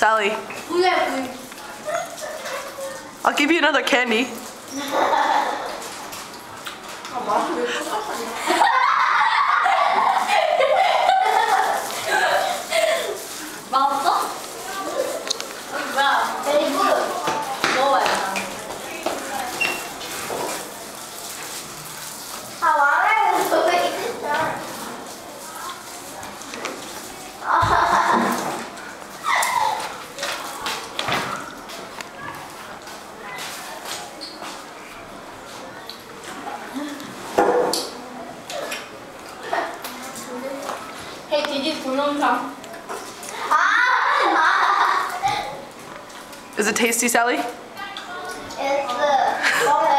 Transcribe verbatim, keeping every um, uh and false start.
Sally. I'll give you another candy. 맛없어? 뭐야? 베리굿. 먹어봐요. 아, 왕아는 저거 있었어. Hey, Gigi, 동영상. Is it tasty, Sally? It's the